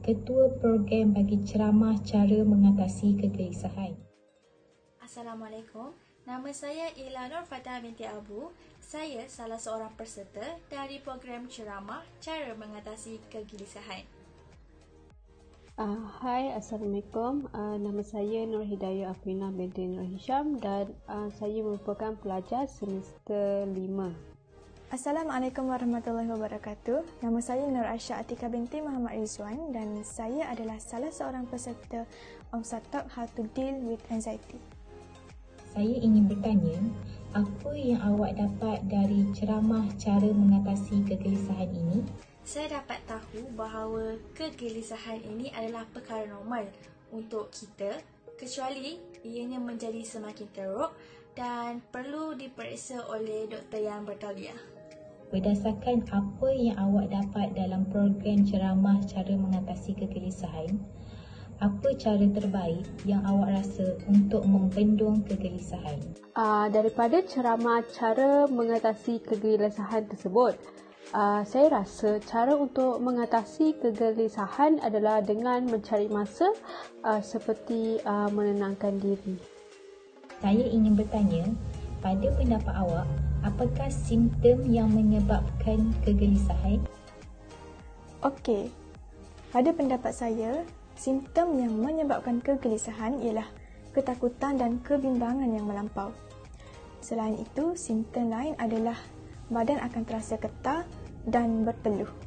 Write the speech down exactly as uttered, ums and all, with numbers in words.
Ketua Program bagi ceramah cara mengatasi kegelisahan. Assalamualaikum. Nama saya Ila Nur Fatah binti Abu. Saya salah seorang peserta dari program ceramah cara mengatasi kegelisahan. Uh, hai, Assalamualaikum. Uh, nama saya Nur Hidayah Afrina binti Nur Hisham dan uh, saya merupakan pelajar semester lima. Assalamualaikum warahmatullahi wabarakatuh. Nama saya Nur Aisyah Atika binti Muhammad Rizwan dan saya adalah salah seorang peserta OMSA Talk How to Deal with Anxiety. Saya ingin bertanya, apa yang awak dapat dari ceramah cara mengatasi kegelisahan ini? Saya dapat tahu bahawa kegelisahan ini adalah perkara normal untuk kita kecuali ianya menjadi semakin teruk dan perlu diperiksa oleh doktor yang bertauliah. Berdasarkan apa yang awak dapat dalam program ceramah cara mengatasi kegelisahan, apa cara terbaik yang awak rasa untuk membendung kegelisahan? Uh, daripada ceramah cara mengatasi kegelisahan tersebut, uh, saya rasa cara untuk mengatasi kegelisahan adalah dengan mencari masa uh, seperti uh, menenangkan diri. Saya ingin bertanya, pada pendapat awak, apakah simptom yang menyebabkan kegelisahan? Okey, pada pendapat saya, simptom yang menyebabkan kegelisahan ialah ketakutan dan kebimbangan yang melampau. Selain itu, simptom lain adalah badan akan terasa getar dan berpeluh.